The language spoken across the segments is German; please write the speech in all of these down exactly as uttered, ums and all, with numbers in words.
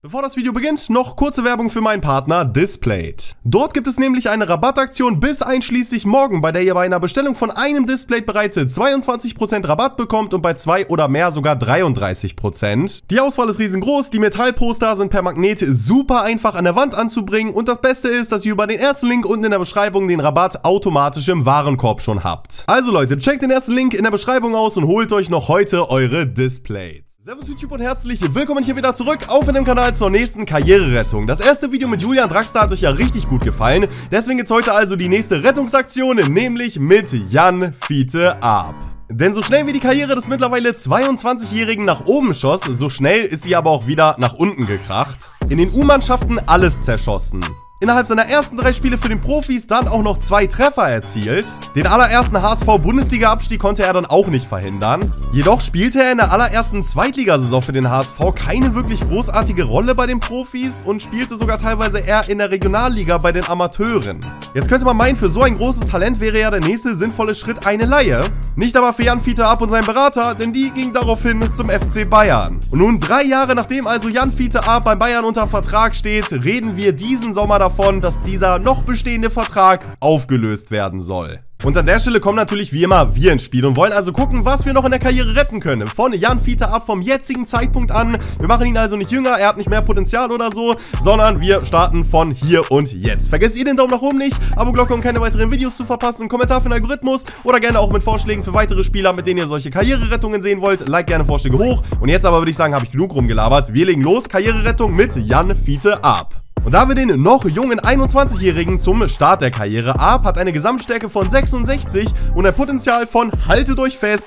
Bevor das Video beginnt, noch kurze Werbung für meinen Partner Displayed. Dort gibt es nämlich eine Rabattaktion bis einschließlich morgen, bei der ihr bei einer Bestellung von einem Displayed bereits zweiundzwanzig Prozent Rabatt bekommt und bei zwei oder mehr sogar dreiunddreißig Prozent. Die Auswahl ist riesengroß, die Metallposter sind per Magnet super einfach an der Wand anzubringen und das Beste ist, dass ihr über den ersten Link unten in der Beschreibung den Rabatt automatisch im Warenkorb schon habt. Also Leute, checkt den ersten Link in der Beschreibung aus und holt euch noch heute eure Displayed. Servus YouTube und herzlich willkommen hier wieder zurück auf dem Kanal zur nächsten Karriererettung. Das erste Video mit Julian Draxler hat euch ja richtig gut gefallen, deswegen gibt es heute also die nächste Rettungsaktion, nämlich mit Jan Fiete Arp. Denn so schnell wie die Karriere des mittlerweile zweiundzwanzigjährigen nach oben schoss, so schnell ist sie aber auch wieder nach unten gekracht. In den U-Mannschaften alles zerschossen. Innerhalb seiner ersten drei Spiele für den Profis dann auch noch zwei Treffer erzielt. Den allerersten H S V-Bundesliga-Abstieg konnte er dann auch nicht verhindern. Jedoch spielte er in der allerersten Zweitligasaison für den H S V keine wirklich großartige Rolle bei den Profis und spielte sogar teilweise eher in der Regionalliga bei den Amateuren. Jetzt könnte man meinen, für so ein großes Talent wäre ja der nächste sinnvolle Schritt eine Leihe. Nicht aber für Jan Fiete Arp und seinen Berater, denn die ging daraufhin zum F C Bayern. Und nun drei Jahre nachdem also Jan Fiete Arp bei Bayern unter Vertrag steht, reden wir diesen Sommer davon, Davon, dass dieser noch bestehende Vertrag aufgelöst werden soll. Und an der Stelle kommen natürlich wie immer wir ins Spiel und wollen also gucken, was wir noch in der Karriere retten können. Von Jan Fiete Arp vom jetzigen Zeitpunkt an. Wir machen ihn also nicht jünger, er hat nicht mehr Potenzial oder so, sondern wir starten von hier und jetzt. Vergesst ihr den Daumen nach oben nicht, Abo-Glocke, um keine weiteren Videos zu verpassen, Kommentar für den Algorithmus oder gerne auch mit Vorschlägen für weitere Spieler, mit denen ihr solche Karriererettungen sehen wollt. Like gerne Vorschläge hoch. Und jetzt aber würde ich sagen, habe ich genug rumgelabert. Wir legen los, Karriererettung mit Jan Fiete Arp. Und da wir den noch jungen einundzwanzigjährigen zum Start der Karriere, Arp hat eine Gesamtstärke von sechsundsechzig und ein Potenzial von, haltet euch fest,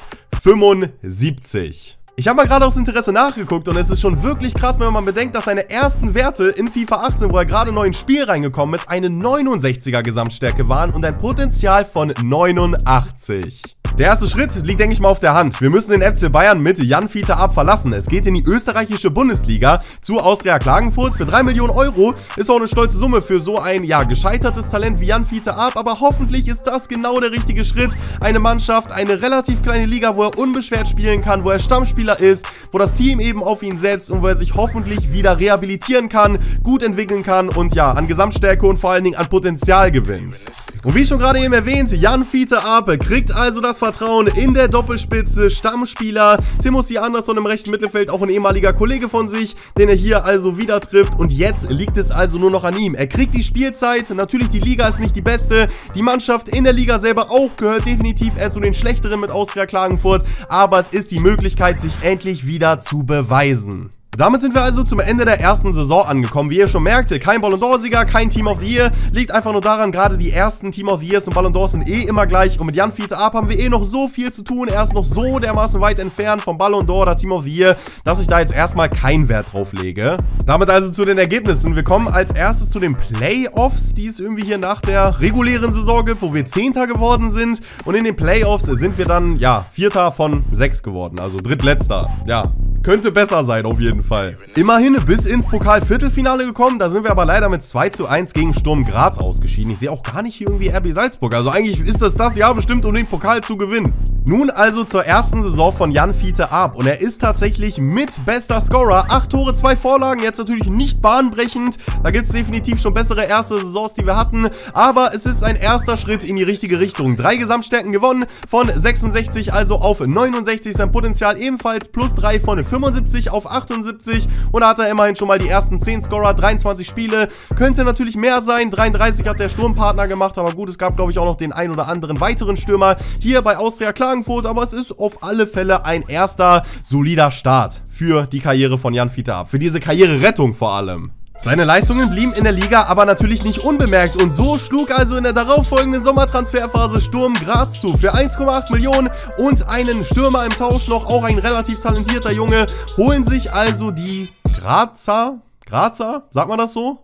fünfundsiebzig. Ich habe mal gerade aus Interesse nachgeguckt und es ist schon wirklich krass, wenn man bedenkt, dass seine ersten Werte in FIFA achtzehn, wo er gerade neu ins Spiel reingekommen ist, eine neunundsechziger Gesamtstärke waren und ein Potenzial von neunundachtzig. Der erste Schritt liegt, denke ich mal, auf der Hand. Wir müssen den F C Bayern mit Jan Fiete Arp verlassen. Es geht in die österreichische Bundesliga zu Austria Klagenfurt. Für drei Millionen Euro ist auch eine stolze Summe für so ein, ja, gescheitertes Talent wie Jan Fiete Arp. Aber hoffentlich ist das genau der richtige Schritt. Eine Mannschaft, eine relativ kleine Liga, wo er unbeschwert spielen kann, wo er Stammspieler ist, wo das Team eben auf ihn setzt und wo er sich hoffentlich wieder rehabilitieren kann, gut entwickeln kann und ja, an Gesamtstärke und vor allen Dingen an Potenzial gewinnt. Und wie schon gerade eben erwähnt, Jan Fiete Arp kriegt also das Vertrauen in der Doppelspitze, Stammspieler, Timothy Andersson im rechten Mittelfeld, auch ein ehemaliger Kollege von sich, den er hier also wieder trifft und jetzt liegt es also nur noch an ihm. Er kriegt die Spielzeit, natürlich die Liga ist nicht die beste, die Mannschaft in der Liga selber auch gehört definitiv eher zu den schlechteren mit Austria Klagenfurt, aber es ist die Möglichkeit, sich endlich wieder zu beweisen. Damit sind wir also zum Ende der ersten Saison angekommen. Wie ihr schon merkt, kein Ballon d'Or-Sieger, kein Team of the Year. Liegt einfach nur daran, gerade die ersten Team of the Years und Ballon d'Ors sind eh immer gleich. Und mit Jan Fiete Arp haben wir eh noch so viel zu tun. Er ist noch so dermaßen weit entfernt vom Ballon d'Or oder Team of the Year, dass ich da jetzt erstmal keinen Wert drauf lege. Damit also zu den Ergebnissen. Wir kommen als erstes zu den Playoffs, die es irgendwie hier nach der regulären Saison gibt, wo wir Zehnter geworden sind. Und in den Playoffs sind wir dann, ja, Vierter von sechs geworden. Also Drittletzter. Ja, könnte besser sein auf jeden Fall. Fall. Immerhin bis ins Pokal-Viertelfinale gekommen, da sind wir aber leider mit zwei zu eins gegen Sturm Graz ausgeschieden. Ich sehe auch gar nicht hier irgendwie R B Salzburg, also eigentlich ist das das Jahr bestimmt, um den Pokal zu gewinnen. Nun also zur ersten Saison von Jan Fiete Arp und er ist tatsächlich mit bester Scorer, acht Tore, zwei Vorlagen, jetzt natürlich nicht bahnbrechend, da gibt es definitiv schon bessere erste Saisons, die wir hatten, aber es ist ein erster Schritt in die richtige Richtung. Drei Gesamtstärken gewonnen, von sechsundsechzig also auf neunundsechzig, sein Potenzial ebenfalls plus drei von fünfundsiebzig auf achtundsiebzig. Und da hat er immerhin schon mal die ersten zehn Scorer, dreiundzwanzig Spiele. Könnte natürlich mehr sein, dreiunddreißig hat der Sturmpartner gemacht, aber gut, es gab glaube ich auch noch den ein oder anderen weiteren Stürmer hier bei Austria Klagenfurt, aber es ist auf alle Fälle ein erster solider Start für die Karriere von Jan Fiete Arp, für diese Karriererettung vor allem. Seine Leistungen blieben in der Liga aber natürlich nicht unbemerkt und so schlug also in der darauffolgenden Sommertransferphase Sturm Graz zu. Für eins Komma acht Millionen und einen Stürmer im Tausch noch, auch ein relativ talentierter Junge, holen sich also die Grazer, Grazer, sagt man das so?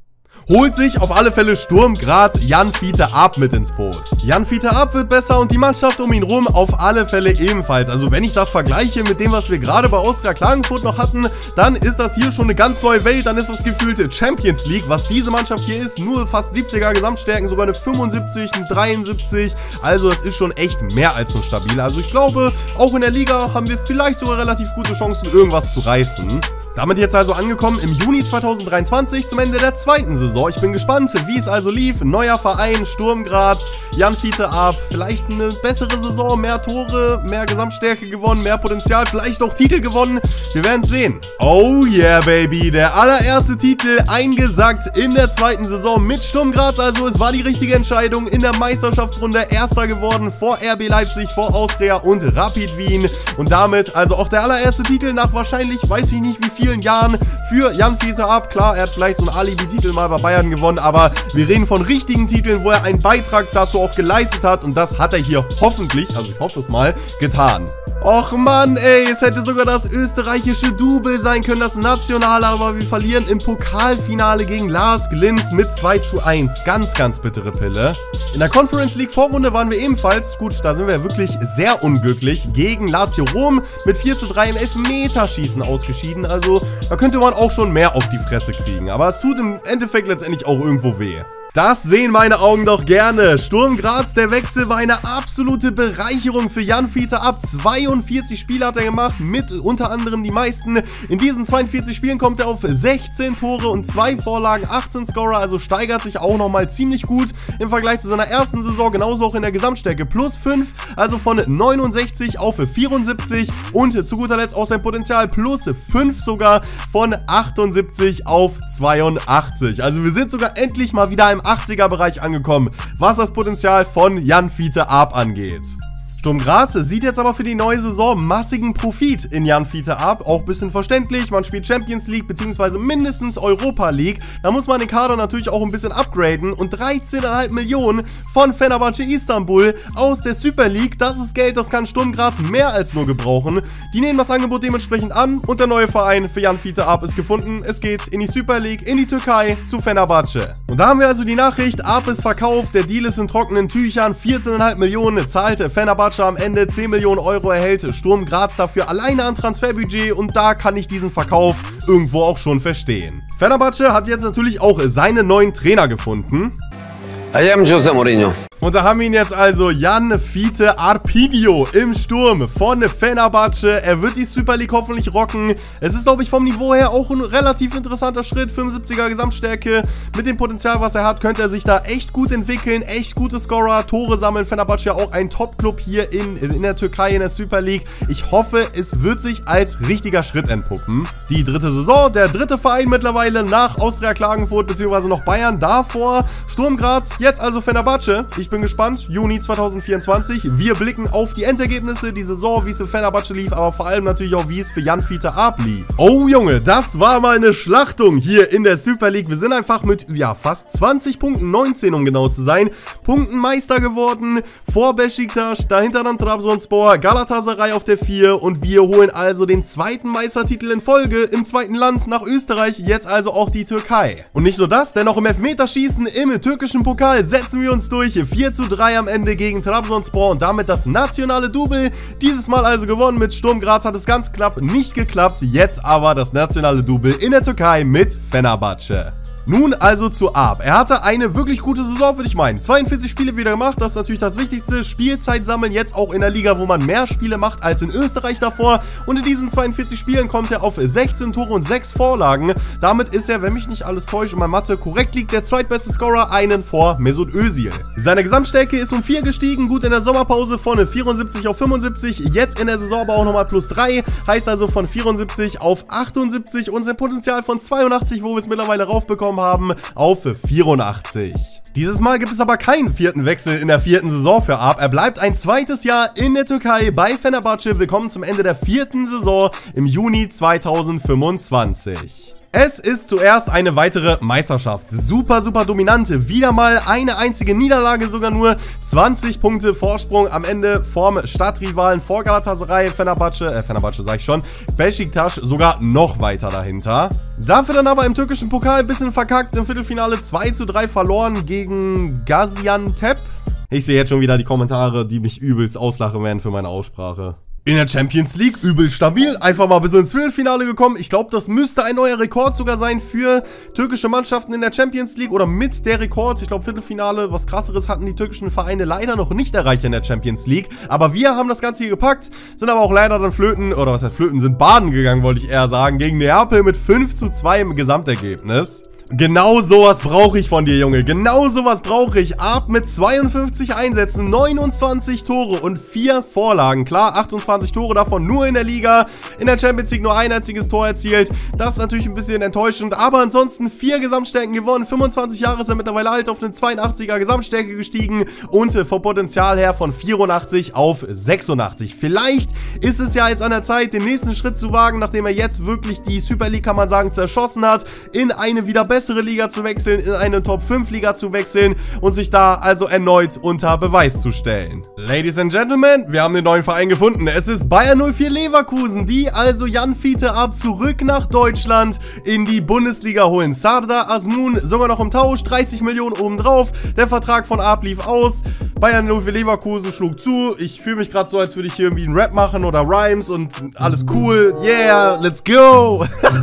Holt sich auf alle Fälle Sturm Graz Jan Fiete Arp mit ins Boot. Jan Fiete Arp wird besser und die Mannschaft um ihn rum auf alle Fälle ebenfalls. Also wenn ich das vergleiche mit dem, was wir gerade bei Austria Klagenfurt noch hatten, dann ist das hier schon eine ganz neue Welt. Dann ist das gefühlte Champions League, was diese Mannschaft hier ist. Nur fast siebziger Gesamtstärken, sogar eine fünfundsiebzig, eine dreiundsiebzig. Also das ist schon echt mehr als so stabil. Also ich glaube, auch in der Liga haben wir vielleicht sogar relativ gute Chancen, irgendwas zu reißen. Damit jetzt also angekommen im Juni zweitausenddreiundzwanzig zum Ende der zweiten Saison. Ich bin gespannt, wie es also lief. Neuer Verein, Sturm Graz, Jan Fiete Arp. Vielleicht eine bessere Saison, mehr Tore, mehr Gesamtstärke gewonnen, mehr Potenzial, vielleicht auch Titel gewonnen. Wir werden es sehen. Oh yeah, baby. Der allererste Titel eingesackt in der zweiten Saison mit Sturm Graz. Also es war die richtige Entscheidung. In der Meisterschaftsrunde Erster geworden vor R B Leipzig, vor Austria und Rapid Wien. Und damit also auch der allererste Titel nach wahrscheinlich, weiß ich nicht wie viel, Jahren für Jan Fiete Arp. Klar, er hat vielleicht so einen Alibi-Titel mal bei Bayern gewonnen, aber wir reden von richtigen Titeln, wo er einen Beitrag dazu auch geleistet hat und das hat er hier hoffentlich, also ich hoffe es mal, getan. Och Mann, ey, es hätte sogar das österreichische Double sein können, das nationale, aber wir verlieren im Pokalfinale gegen Lars Glinz mit zwei zu eins. Ganz, ganz bittere Pille. In der Conference League Vorrunde waren wir ebenfalls, gut, da sind wir wirklich sehr unglücklich, gegen Lazio Rom mit vier zu drei im Elfmeterschießen ausgeschieden. Also da könnte man auch schon mehr auf die Fresse kriegen, aber es tut im Endeffekt letztendlich auch irgendwo weh. Das sehen meine Augen doch gerne. Sturm Graz, der Wechsel war eine absolute Bereicherung für Jan Fiete Arp. zweiundvierzig Spiele hat er gemacht, mit unter anderem die meisten. In diesen zweiundvierzig Spielen kommt er auf sechzehn Tore und zwei Vorlagen, achtzehn Scorer, also steigert sich auch nochmal ziemlich gut im Vergleich zu seiner ersten Saison, genauso auch in der Gesamtstärke. Plus fünf, also von neunundsechzig auf vierundsiebzig und zu guter Letzt auch sein Potenzial plus fünf sogar von achtundsiebzig auf zweiundachtzig. Also wir sind sogar endlich mal wieder im achtziger Bereich angekommen, was das Potenzial von Jan Fiete Arp angeht. Sturm Graz sieht jetzt aber für die neue Saison massigen Profit in Jan Fiete Arp. Auch ein bisschen verständlich, man spielt Champions League bzw. mindestens Europa League. Da muss man den Kader natürlich auch ein bisschen upgraden. Und dreizehn Komma fünf Millionen von Fenerbahce Istanbul aus der Super League, das ist Geld, das kann Sturm Graz mehr als nur gebrauchen. Die nehmen das Angebot dementsprechend an und der neue Verein für Jan Fiete Arp ist gefunden. Es geht in die Super League, in die Türkei, zu Fenerbahce. Und da haben wir also die Nachricht, Arp ist verkauft, der Deal ist in trockenen Tüchern, vierzehn Komma fünf Millionen zahlte Fenerbahce am Ende, zehn Millionen Euro erhält Sturm Graz dafür alleine an Transferbudget und da kann ich diesen Verkauf irgendwo auch schon verstehen. Fenerbahce hat jetzt natürlich auch seinen neuen Trainer gefunden. I am José Mourinho. Und da haben wir ihn jetzt also, Jan Fiete Arpinho im Sturm von Fenerbahce. Er wird die Super League hoffentlich rocken. Es ist, glaube ich, vom Niveau her auch ein relativ interessanter Schritt. fünfundsiebziger Gesamtstärke. Mit dem Potenzial, was er hat, könnte er sich da echt gut entwickeln. Echt gute Scorer, Tore sammeln. Fenerbahce ja auch ein Top-Club hier in, in der Türkei, in der Super League. Ich hoffe, es wird sich als richtiger Schritt entpuppen. Die dritte Saison, der dritte Verein mittlerweile nach Austria Klagenfurt bzw. noch Bayern. Davor Sturm Graz, jetzt also Fenerbahce. Ich Ich bin gespannt, Juni zweitausendvierundzwanzig. Wir blicken auf die Endergebnisse, die Saison, wie es für Fenerbahce lief, aber vor allem natürlich auch, wie es für Jan Fiete Arp lief. Oh Junge, das war mal eine Schlachtung hier in der Super League. Wir sind einfach mit, ja, fast zwanzig Punkten, neunzehn um genau zu sein, Punkten Meister geworden, vor Beşiktaş, dahinter dann Trabzonspor, Galatasaray auf der vier und wir holen also den zweiten Meistertitel in Folge im zweiten Land nach Österreich, jetzt also auch die Türkei. Und nicht nur das, denn auch im Elfmeterschießen im türkischen Pokal setzen wir uns durch. vier zu drei am Ende gegen Trabzonspor und damit das nationale Double. Dieses Mal also gewonnen mit Sturm Graz, hat es ganz knapp nicht geklappt. Jetzt aber das nationale Double in der Türkei mit Fenerbahce. Nun also zu Arp. Er hatte eine wirklich gute Saison, würde ich meinen. zweiundvierzig Spiele wieder gemacht, das ist natürlich das Wichtigste. Spielzeit sammeln, jetzt auch in der Liga, wo man mehr Spiele macht als in Österreich davor. Und in diesen zweiundvierzig Spielen kommt er auf sechzehn Tore und sechs Vorlagen. Damit ist er, wenn mich nicht alles täuscht und meine Mathe korrekt liegt, der zweitbeste Scorer, einen vor Mesut Özil. Seine Gesamtstärke ist um vier gestiegen, gut in der Sommerpause von vierundsiebzig auf fünfundsiebzig. Jetzt in der Saison aber auch nochmal plus drei, heißt also von vierundsiebzig auf achtundsiebzig und sein Potenzial von zweiundachtzig, wo wir es mittlerweile raufbekommen haben, auf vierundachtzig. Dieses Mal gibt es aber keinen vierten Wechsel in der vierten Saison für Arp. Er bleibt ein zweites Jahr in der Türkei bei Fenerbahce. Willkommen zum Ende der vierten Saison im Juni zweitausendfünfundzwanzig. Es ist zuerst eine weitere Meisterschaft. Super, super dominante. Wieder mal eine einzige Niederlage, sogar nur zwanzig Punkte Vorsprung am Ende vorm Stadtrivalen vor Galatasaray, Fenerbahce, äh, Fenerbahce sag ich schon, Beşiktaş sogar noch weiter dahinter. Dafür dann aber im türkischen Pokal ein bisschen verkackt, im Viertelfinale zwei zu drei verloren gegen Gaziantep. Ich sehe jetzt schon wieder die Kommentare, die mich übelst auslachen werden für meine Aussprache. In der Champions League übel stabil, einfach mal bis ins Viertelfinale gekommen. Ich glaube, das müsste ein neuer Rekord sogar sein für türkische Mannschaften in der Champions League oder mit der Rekord. Ich glaube, Viertelfinale, was krasseres hatten die türkischen Vereine leider noch nicht erreicht in der Champions League. Aber wir haben das Ganze hier gepackt, sind aber auch leider dann flöten, oder was heißt flöten, sind baden gegangen, wollte ich eher sagen, gegen Neapel mit fünf zu zwei im Gesamtergebnis. Genau sowas brauche ich von dir, Junge. Genau sowas brauche ich. Ab mit zweiundfünfzig Einsätzen, neunundzwanzig Tore und vier Vorlagen. Klar, achtundzwanzig Tore davon nur in der Liga. In der Champions League nur ein einziges Tor erzielt. Das ist natürlich ein bisschen enttäuschend. Aber ansonsten vier Gesamtstärken gewonnen. fünfundzwanzig Jahre ist er mittlerweile alt, auf eine zweiundachtziger Gesamtstärke gestiegen. Und vom Potenzial her von vierundachtzig auf sechsundachtzig. Vielleicht ist es ja jetzt an der Zeit, den nächsten Schritt zu wagen, nachdem er jetzt wirklich die Super League, kann man sagen, zerschossen hat, in eine wieder bessere bessere Liga zu wechseln, in eine Top fünf Liga zu wechseln und sich da also erneut unter Beweis zu stellen. Ladies and Gentlemen, wir haben den neuen Verein gefunden. Es ist Bayer null vier Leverkusen, die also Jan Fiete ab zurück nach Deutschland in die Bundesliga holen. Sardar Azmoun sogar noch im Tausch, dreißig Millionen obendrauf. Der Vertrag von Arp lief aus. Bayer null vier Leverkusen schlug zu. Ich fühle mich gerade so, als würde ich hier irgendwie einen Rap machen oder Rhymes und alles cool. Yeah, let's go!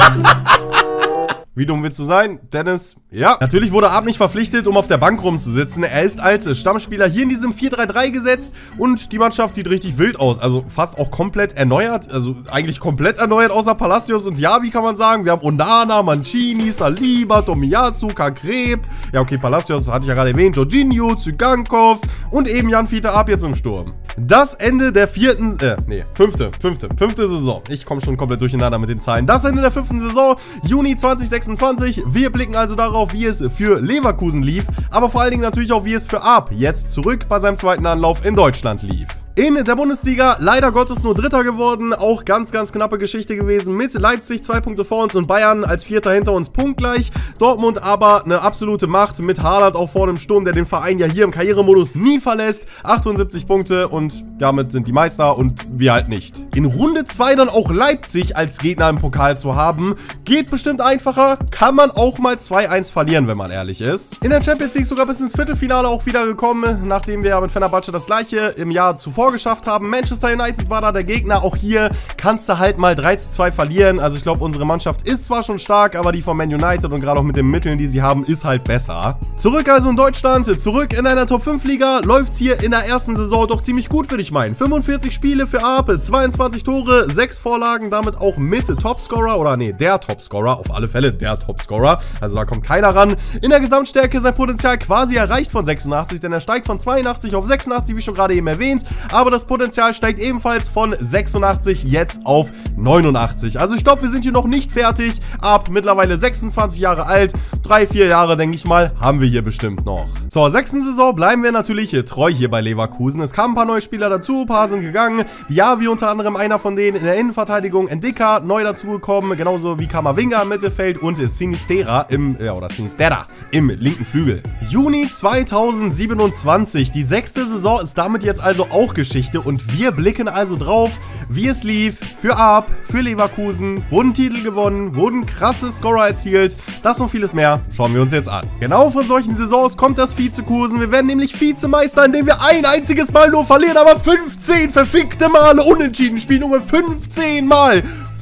Wie dumm willst du sein, Dennis? Ja. Natürlich wurde Arp nicht verpflichtet, um auf der Bank rumzusitzen. Er ist als Stammspieler hier in diesem vier drei drei gesetzt und die Mannschaft sieht richtig wild aus. Also fast auch komplett erneuert. Also eigentlich komplett erneuert, außer Palacios und Diaby, kann man sagen. Wir haben Onana, Mancini, Saliba, Tomiyasu, Kagreb. Ja, okay, Palacios hatte ich ja gerade erwähnt. Jorginho, Zygankov und eben Jan Fiete Arp jetzt im Sturm. Das Ende der vierten, äh, nee, fünfte, fünfte, fünfte Saison. Ich komme schon komplett durcheinander mit den Zahlen. Das Ende der fünften Saison, Juni zweitausendsechsundzwanzig. Wir blicken also darauf, wie es für Leverkusen lief, aber vor allen Dingen natürlich auch, wie es für Arp jetzt zurück bei seinem zweiten Anlauf in Deutschland lief. In der Bundesliga leider Gottes nur Dritter geworden, auch ganz, ganz knappe Geschichte gewesen mit Leipzig zwei Punkte vor uns und Bayern als Vierter hinter uns punktgleich. Dortmund aber eine absolute Macht mit Haaland auch vorne im Sturm, der den Verein ja hier im Karrieremodus nie verlässt. achtundsiebzig Punkte und damit sind die Meister und wir halt nicht. In Runde zwei dann auch Leipzig als Gegner im Pokal zu haben, geht bestimmt einfacher, kann man auch mal zwei eins verlieren, wenn man ehrlich ist. In der Champions League sogar bis ins Viertelfinale auch wieder gekommen, nachdem wir ja mit Fenerbahce das gleiche im Jahr zuvor geschafft haben. Manchester United war da der Gegner. Auch hier kannst du halt mal drei zu zwei verlieren. Also ich glaube, unsere Mannschaft ist zwar schon stark, aber die von Man United und gerade auch mit den Mitteln, die sie haben, ist halt besser. Zurück also in Deutschland, zurück in einer Top fünf Liga. Läuft es hier in der ersten Saison doch ziemlich gut, würde ich meinen. fünfundvierzig Spiele für Arp, zweiundzwanzig Tore, sechs Vorlagen, damit auch mit Topscorer oder nee, der Topscorer, auf alle Fälle der Topscorer. Also da kommt keiner ran. In der Gesamtstärke sein Potenzial quasi erreicht von sechsundachtzig, denn er steigt von zweiundachtzig auf sechsundachtzig, wie schon gerade eben erwähnt. Aber das Potenzial steigt ebenfalls von sechsundachtzig jetzt auf neunundachtzig. Also ich glaube, wir sind hier noch nicht fertig. Arp mittlerweile sechsundzwanzig Jahre alt. Drei, vier Jahre, denke ich mal, haben wir hier bestimmt noch. Zur sechsten Saison bleiben wir natürlich hier treu hier bei Leverkusen. Es kamen ein paar neue Spieler dazu, ein paar sind gegangen. Diaby unter anderem einer von denen in der Innenverteidigung. Endika neu dazugekommen, genauso wie Kamavinga im Mittelfeld und Sinistera im, ja, oder Sinistera im linken Flügel. Juni zweitausendsiebenundzwanzig. Die sechste Saison ist damit jetzt also auch Geschichte und wir blicken also drauf, wie es lief für Arp, für Leverkusen. Wurden Titel gewonnen, wurden krasse Scorer erzielt. Das und vieles mehr schauen wir uns jetzt an. Genau von solchen Saisons kommt das Vizekusen. Wir werden nämlich Vizemeister, indem wir ein einziges Mal nur verlieren, aber fünfzehn verfickte Male unentschieden spielen. Junge, fünfzehn Mal!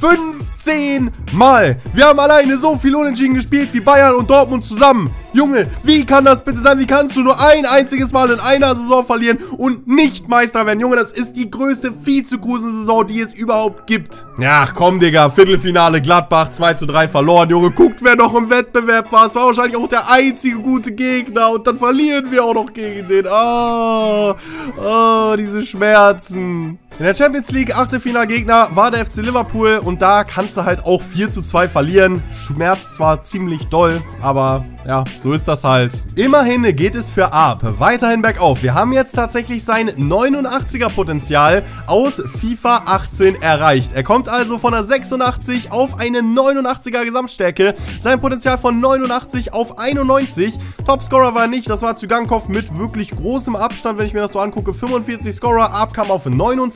fünfzehn Mal! Wir haben alleine so viel unentschieden gespielt wie Bayern und Dortmund zusammen. Junge, wie kann das bitte sein? Wie kannst du nur ein einziges Mal in einer Saison verlieren und nicht Meister werden? Junge, das ist die größte Vizekusen-Saison, die es überhaupt gibt. Ja, komm, Digga. Viertelfinale Gladbach, zwei zu drei verloren. Junge, guckt, wer noch im Wettbewerb war. Es war wahrscheinlich auch der einzige gute Gegner. Und dann verlieren wir auch noch gegen den. Oh, oh, diese Schmerzen. In der Champions League, Achtelfinalgegner, war der F C Liverpool. Und da kannst du halt auch vier zu zwei verlieren. Schmerzt zwar ziemlich doll, aber ja, so ist das halt. Immerhin geht es für Arp weiterhin bergauf. Wir haben jetzt tatsächlich sein neunundachtziger Potenzial aus FIFA achtzehn erreicht. Er kommt also von einer sechsundachtzig auf eine neunundachtziger Gesamtstärke. Sein Potenzial von neunundachtzig auf einundneunzig. Topscorer war nicht, das war Zygankov mit wirklich großem Abstand, wenn ich mir das so angucke. fünfundvierzig Scorer, Arp kam auf neunundzwanzig.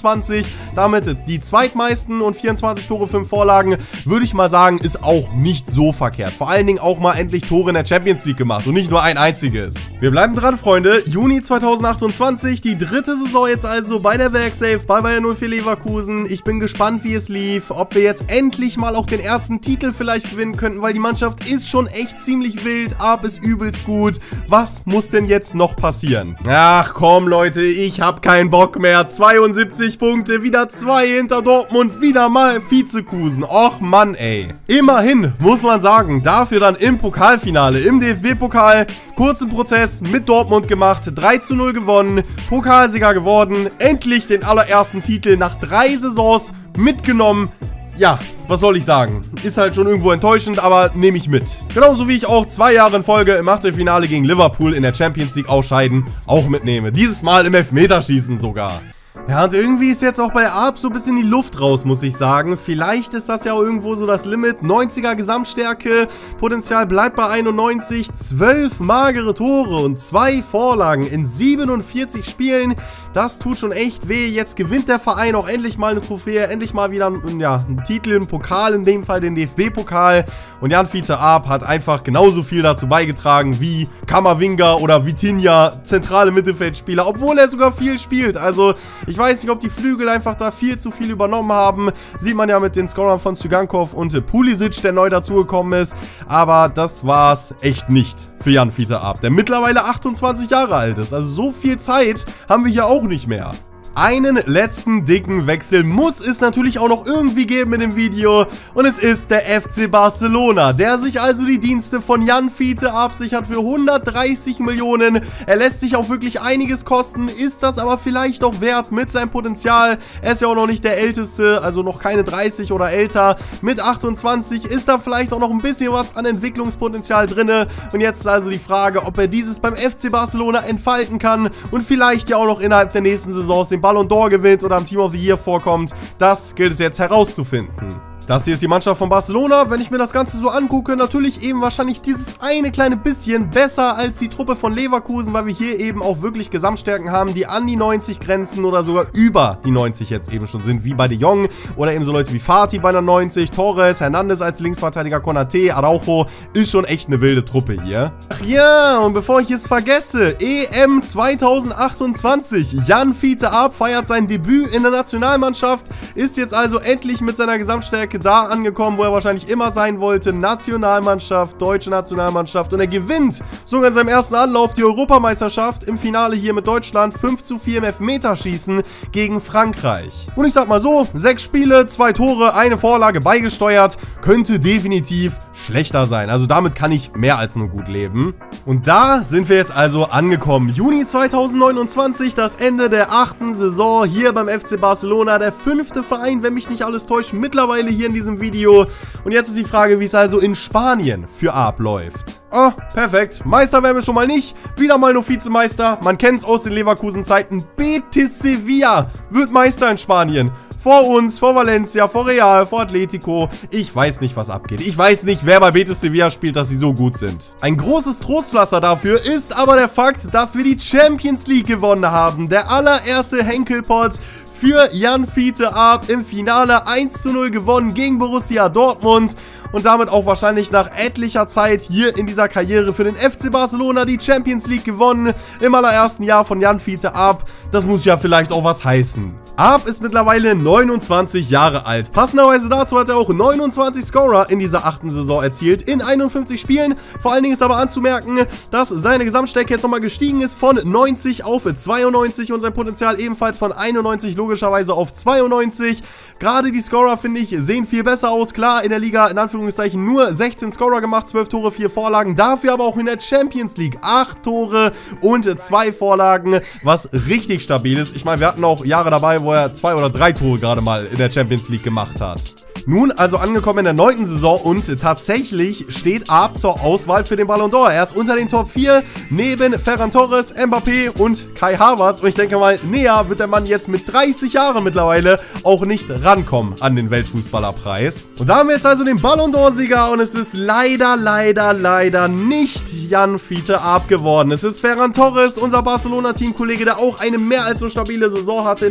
vierundzwanzig, damit die zweitmeisten und vierundzwanzig Tore, fünf Vorlagen, würde ich mal sagen, ist auch nicht so verkehrt. Vor allen Dingen auch mal endlich Tore in der Champions League gemacht und nicht nur ein einziges. Wir bleiben dran, Freunde. Juni zweitausendachtundzwanzig, die dritte Saison jetzt also bei der Werkself, bei Bayer null vier Leverkusen. Ich bin gespannt, wie es lief, ob wir jetzt endlich mal auch den ersten Titel vielleicht gewinnen könnten, weil die Mannschaft ist schon echt ziemlich wild, Ab ist übelst gut. Was muss denn jetzt noch passieren? Ach komm, Leute, ich hab keinen Bock mehr. zweiundsiebzig Punkte, wieder zwei hinter Dortmund, wieder mal Vizekusen. Och Mann, ey. Immerhin, muss man sagen, dafür dann im Pokalfinale, im D F B-Pokal, kurzen Prozess mit Dortmund gemacht, drei zu null gewonnen, Pokalsieger geworden, endlich den allerersten Titel nach drei Saisons mitgenommen. Ja, was soll ich sagen? Ist halt schon irgendwo enttäuschend, aber nehme ich mit. Genauso wie ich auch zwei Jahre in Folge im Achtelfinale gegen Liverpool in der Champions League ausscheiden auch mitnehme. Dieses Mal im Elfmeterschießen sogar. Ja, und irgendwie ist jetzt auch bei Ab so ein bisschen die Luft raus, muss ich sagen. Vielleicht ist das ja auch irgendwo so das Limit. neunziger Gesamtstärke, Potenzial bleibt bei einundneunzig, zwölf magere Tore und zwei Vorlagen in siebenundvierzig Spielen. Das tut schon echt weh. Jetzt gewinnt der Verein auch endlich mal eine Trophäe, endlich mal wieder ein, ja, einen Titel, einen Pokal, in dem Fall den D F B-Pokal. Und Jan-Fiete Ab hat einfach genauso viel dazu beigetragen wie Kamavinga oder Vitinha, zentrale Mittelfeldspieler, obwohl er sogar viel spielt. Also ich weiß nicht, ob die Flügel einfach da viel zu viel übernommen haben. Sieht man ja mit den Scorern von Zygankov und Pulisic, der neu dazugekommen ist. Aber das war es echt nicht für Jan-Fiete Ab, der mittlerweile achtundzwanzig Jahre alt ist. Also so viel Zeit haben wir hier auch nicht mehr. Einen letzten dicken Wechsel muss es natürlich auch noch irgendwie geben in dem Video. Und es ist der F C Barcelona, der sich also die Dienste von Jan-Fiete absichert für hundertdreißig Millionen. Er lässt sich auch wirklich einiges kosten, ist das aber vielleicht auch wert mit seinem Potenzial. Er ist ja auch noch nicht der Älteste, also noch keine dreißig oder älter. Mit achtundzwanzig ist da vielleicht auch noch ein bisschen was an Entwicklungspotenzial drin. Und jetzt ist also die Frage, ob er dieses beim F C Barcelona entfalten kann und vielleicht ja auch noch innerhalb der nächsten Saisons den Ballon d'Or gewinnt oder am Team of the Year vorkommt. Das gilt es jetzt herauszufinden. Das hier ist die Mannschaft von Barcelona. Wenn ich mir das Ganze so angucke, natürlich eben wahrscheinlich dieses eine kleine bisschen besser als die Truppe von Leverkusen, weil wir hier eben auch wirklich Gesamtstärken haben, die an die neunzig grenzen oder sogar über die neunzig jetzt eben schon sind, wie bei De Jong oder eben so Leute wie Fati bei der neunzig, Torres, Hernandez als Linksverteidiger, Konate, Araujo, ist schon echt eine wilde Truppe hier. Ach ja, und bevor ich es vergesse, E M zweitausendachtundzwanzig, Jan-Fiete Ab feiert sein Debüt in der Nationalmannschaft, ist jetzt also endlich mit seiner Gesamtstärke da angekommen, wo er wahrscheinlich immer sein wollte. Nationalmannschaft, deutsche Nationalmannschaft, und er gewinnt sogar in seinem ersten Anlauf die Europameisterschaft im Finale hier mit Deutschland, fünf zu vier im Elfmeterschießen gegen Frankreich. Und ich sag mal so, sechs Spiele, zwei Tore, eine Vorlage beigesteuert, könnte definitiv schlechter sein. Also damit kann ich mehr als nur gut leben. Und da sind wir jetzt also angekommen. Juni zweitausendneunundzwanzig, das Ende der achten Saison hier beim F C Barcelona, der fünfte Verein, wenn mich nicht alles täuscht, mittlerweile hier in diesem Video. Und jetzt ist die Frage, wie es also in Spanien für Ab läuft. Oh, perfekt. Meister werden wir schon mal nicht. Wieder mal nur Vizemeister. Man kennt es aus den Leverkusen-Zeiten. Betis Sevilla wird Meister in Spanien. Vor uns, vor Valencia, vor Real, vor Atletico. Ich weiß nicht, was abgeht. Ich weiß nicht, wer bei Betis Sevilla spielt, dass sie so gut sind. Ein großes Trostpflaster dafür ist aber der Fakt, dass wir die Champions League gewonnen haben. Der allererste Henkelpot für Jan-Fiete Ab im Finale eins zu null gewonnen gegen Borussia Dortmund. Und damit auch wahrscheinlich nach etlicher Zeit hier in dieser Karriere für den F C Barcelona die Champions League gewonnen. Im allerersten Jahr von Jan-Fiete Ab. Das muss ja vielleicht auch was heißen. Ab ist mittlerweile neunundzwanzig Jahre alt. Passenderweise dazu hat er auch neunundzwanzig Scorer in dieser achten Saison erzielt, in einundfünfzig Spielen. Vor allen Dingen ist aber anzumerken, dass seine Gesamtstärke jetzt nochmal gestiegen ist von neunzig auf zweiundneunzig und sein Potenzial ebenfalls von einundneunzig logischerweise auf zweiundneunzig. Gerade die Scorer, finde ich, sehen viel besser aus. Klar, in der Liga in Anführungszeichen nur sechzehn Scorer gemacht, zwölf Tore, vier Vorlagen. Dafür aber auch in der Champions League acht Tore und zwei Vorlagen, was richtig stabil ist. Ich meine, wir hatten auch Jahre dabei, wo er zwei oder drei Tore gerade mal in der Champions League gemacht hat. Nun also angekommen in der neunten Saison und tatsächlich steht Ab zur Auswahl für den Ballon d'Or. Er ist unter den Top vier neben Ferran Torres, Mbappé und Kai Havertz. Und ich denke mal, näher wird der Mann jetzt mit dreißig Jahren mittlerweile auch nicht rankommen an den Weltfußballerpreis. Und da haben wir jetzt also den Ballon d'Or-Sieger und es ist leider, leider, leider nicht Jan-Fiete Ab geworden. Es ist Ferran Torres, unser Barcelona-Teamkollege, der auch eine mehr als so stabile Saison hatte in der Vergangenheit.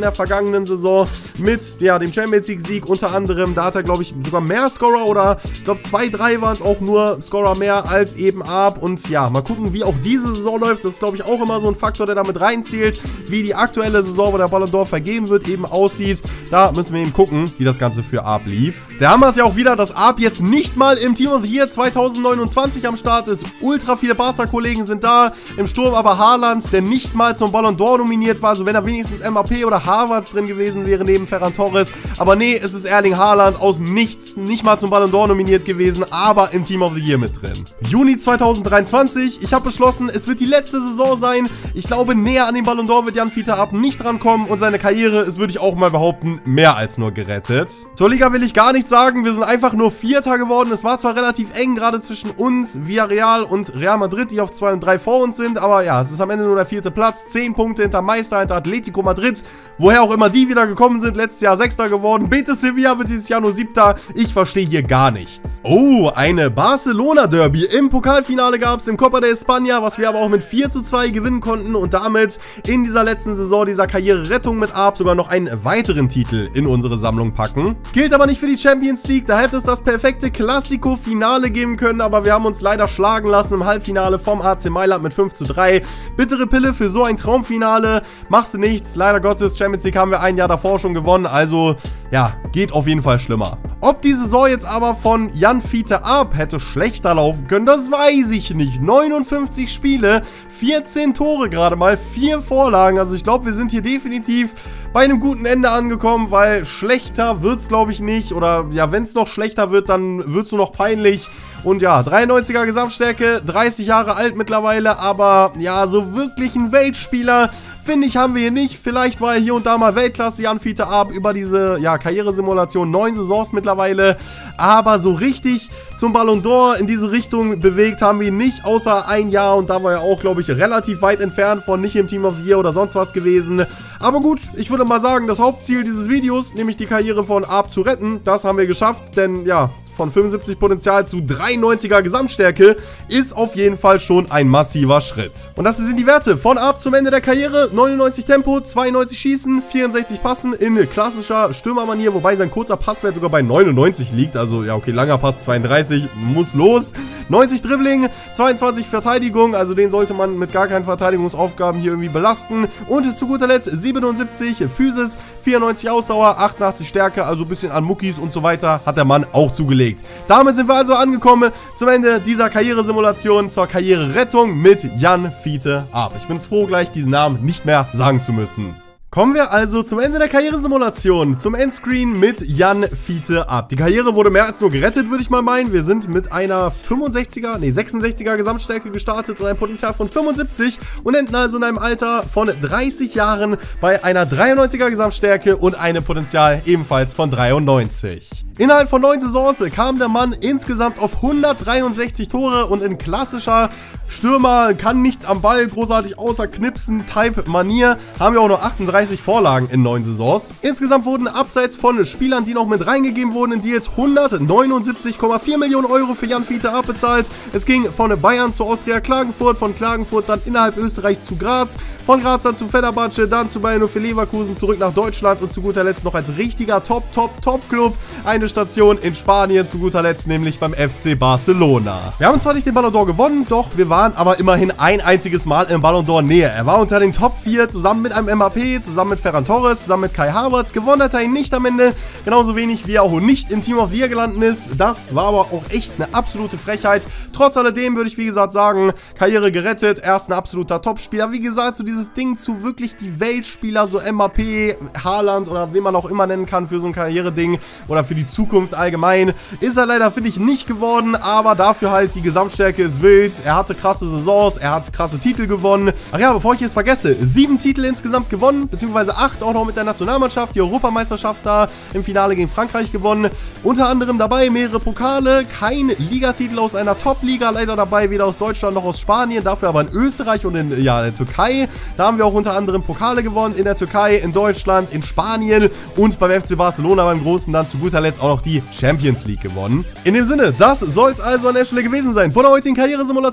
vergangenen Saison mit ja, dem Champions League Sieg unter anderem. Da hat er, glaube ich, sogar mehr Scorer oder ich glaube zwei, drei waren es auch nur Scorer mehr als eben Arp. Und ja, mal gucken, wie auch diese Saison läuft. Das ist, glaube ich, auch immer so ein Faktor, der damit reinzählt, wie die aktuelle Saison, wo der Ballon d'Or vergeben wird, eben aussieht. Da müssen wir eben gucken, wie das Ganze für Arp lief. Der Hammer ist ja auch wieder, dass Arp jetzt nicht mal im Team of the Year zweitausendneunundzwanzig am Start ist. Ultra viele Barca-Kollegen sind da. Im Sturm aber Haaland, der nicht mal zum Ballon d'Or nominiert war. Also wenn er wenigstens M A P oder Havertz drin gewesen wäre, neben Ferran Torres. Aber nee, es ist Erling Haaland aus nichts, nicht mal zum Ballon d'Or nominiert gewesen, aber im Team of the Year mit drin. Juni zweitausenddreiundzwanzig, ich habe beschlossen, es wird die letzte Saison sein. Ich glaube, näher an den Ballon d'Or wird Jan-Fiete Arp nicht rankommen und seine Karriere ist, würde ich auch mal behaupten, mehr als nur gerettet. Zur Liga will ich gar nichts sagen, wir sind einfach nur Vierter geworden. Es war zwar relativ eng, gerade zwischen uns, Villarreal und Real Madrid, die auf zwei und drei vor uns sind, aber ja, es ist am Ende nur der vierte Platz. zehn Punkte hinter Meister, hinter Atletico Madrid, woher auch immer die wieder gekommen sind. Letztes Jahr Sechster geworden. Betis Sevilla wird dieses Jahr nur Siebter. Ich verstehe hier gar nichts. Oh, eine Barcelona-Derby. Im Pokalfinale gab es im Copa de España, was wir aber auch mit vier zu zwei gewinnen konnten und damit in dieser letzten Saison dieser Karriererettung mit Arp sogar noch einen weiteren Titel in unsere Sammlung packen. Gilt aber nicht für die Champions League. Da hätte es das perfekte Classico-Finale geben können, aber wir haben uns leider schlagen lassen im Halbfinale vom A C Mailand mit fünf zu drei. Bittere Pille für so ein Traumfinale. Machst du nichts. Leider Gottes, Champions League haben wir ein Jahr davor schon gewonnen. Also, ja, geht auf jeden Fall schlimmer. Ob die Saison jetzt aber von Jan-Fiete Arp hätte schlechter laufen können, das weiß ich nicht. neunundfünfzig Spiele, vierzehn Tore gerade mal, vier Vorlagen. Also ich glaube, wir sind hier definitiv bei einem guten Ende angekommen, weil schlechter wird es, glaube ich, nicht. Oder ja, wenn es noch schlechter wird, dann wird es nur noch peinlich. Und ja, dreiundneunziger Gesamtstärke, dreißig Jahre alt mittlerweile, aber ja, so wirklich ein Weltspieler, finde ich, haben wir hier nicht. Vielleicht war er hier und da mal Weltklasse, Jan-Fiete Arp, über diese ja, Karrieresimulation, neun Saisons mittlerweile. Aber so richtig zum Ballon d'Or in diese Richtung bewegt haben wir ihn nicht, außer ein Jahr. Und da war er auch, glaube ich, relativ weit entfernt von nicht im Team of the Year oder sonst was gewesen. Aber gut, ich würde mal sagen, das Hauptziel dieses Videos, nämlich die Karriere von Arp zu retten, das haben wir geschafft, denn ja, von fünfundsiebzig Potenzial zu dreiundneunziger Gesamtstärke ist auf jeden Fall schon ein massiver Schritt. Und das sind die Werte von Arp zum Ende der Karriere. neunundneunzig Tempo, zweiundneunzig Schießen, vierundsechzig Passen in klassischer Stürmermanier, wobei sein kurzer Passwert sogar bei neunundneunzig liegt. Also ja, okay, langer Pass zweiunddreißig, muss los. neunzig Dribbling, zweiundzwanzig Verteidigung, also den sollte man mit gar keinen Verteidigungsaufgaben hier irgendwie belasten. Und zu guter Letzt siebenundsiebzig Physis, vierundneunzig Ausdauer, achtundachtzig Stärke, also ein bisschen an Muckis und so weiter hat der Mann auch zugelegt. Damit sind wir also angekommen zum Ende dieser Karrieresimulation zur Karriererettung mit Jan-Fiete Arp. Ich bin froh, gleich diesen Namen nicht mehr sagen zu müssen. Kommen wir also zum Ende der Karrieresimulation, zum Endscreen mit Jan-Fiete Arp. Die Karriere wurde mehr als nur gerettet, würde ich mal meinen. Wir sind mit einer fünfundsechziger, nee, sechsundsechziger Gesamtstärke gestartet und einem Potenzial von fünfundsiebzig und enden also in einem Alter von dreißig Jahren bei einer dreiundneunziger Gesamtstärke und einem Potenzial ebenfalls von dreiundneunzig. Innerhalb von neun Saisons kam der Mann insgesamt auf hundertdreiundsechzig Tore und in klassischer Stürmer, kann nichts am Ball, großartig außer Knipsen, Type-Manier, haben wir auch noch achtunddreißig Vorlagen in neun Saisons. Insgesamt wurden abseits von Spielern, die noch mit reingegeben wurden in Deals, hundertneunundsiebzig Komma vier Millionen Euro für Jan-Fiete Arp bezahlt. Es ging von Bayern zu Austria Klagenfurt, von Klagenfurt dann innerhalb Österreichs zu Graz, von Graz dann zu Fenerbahce, dann zu Bayern für Leverkusen, zurück nach Deutschland und zu guter Letzt noch als richtiger Top-Top-Top-Club eine Station in Spanien, zu guter Letzt nämlich beim F C Barcelona. Wir haben zwar nicht den Ballon d'Or gewonnen, doch wir waren aber immerhin ein einziges Mal im Ballon d'Or Nähe. Er war unter den Top vier, zusammen mit einem M A P, zusammen mit Ferran Torres, zusammen mit Kai Havertz. Gewonnen hat er ihn nicht am Ende, genauso wenig wie er auch nicht im Team of the Year gelandet ist. Das war aber auch echt eine absolute Frechheit. Trotz alledem würde ich wie gesagt sagen, Karriere gerettet, er ist ein absoluter Topspieler. Wie gesagt, so dieses Ding zu wirklich die Weltspieler, so M A P, Haaland oder wen man auch immer nennen kann für so ein Karriereding oder für die Zukunft allgemein, ist er leider, finde ich, nicht geworden, aber dafür halt die Gesamtstärke ist wild. Er hatte krasse Saisons, er hat krasse Titel gewonnen. Ach ja, bevor ich es vergesse, sieben Titel insgesamt gewonnen, beziehungsweise acht auch noch mit der Nationalmannschaft, die Europameisterschaft da im Finale gegen Frankreich gewonnen. Unter anderem dabei mehrere Pokale, kein Ligatitel aus einer Top-Liga leider dabei, weder aus Deutschland noch aus Spanien, dafür aber in Österreich und in ja, der Türkei. Da haben wir auch unter anderem Pokale gewonnen, in der Türkei, in Deutschland, in Spanien und beim F C Barcelona beim Großen dann zu guter Letzt auch noch die Champions League gewonnen. In dem Sinne, das soll es also an der Stelle gewesen sein von der heutigen Karrieresimulation mit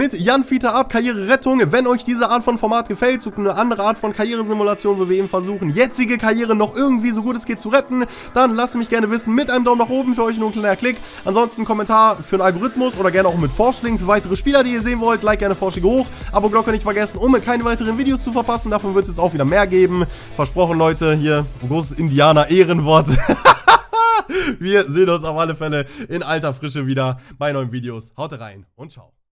mit Jan Fiete ab, Karriererettung. Wenn euch diese Art von Format gefällt, sucht eine andere Art von Karrieresimulation, wo wir eben versuchen, jetzige Karriere noch irgendwie so gut es geht zu retten, dann lasst mich gerne wissen mit einem Daumen nach oben, für euch nur ein kleiner Klick. Ansonsten Kommentar für einen Algorithmus oder gerne auch mit Vorschlägen für weitere Spieler, die ihr sehen wollt. Like gerne Vorschläge hoch, Abo-Glocke nicht vergessen, um keine weiteren Videos zu verpassen. Davon wird es jetzt auch wieder mehr geben. Versprochen, Leute, hier ein großes Indianer-Ehrenwort. Wir sehen uns auf alle Fälle in alter Frische wieder bei neuen Videos. Haut rein und ciao.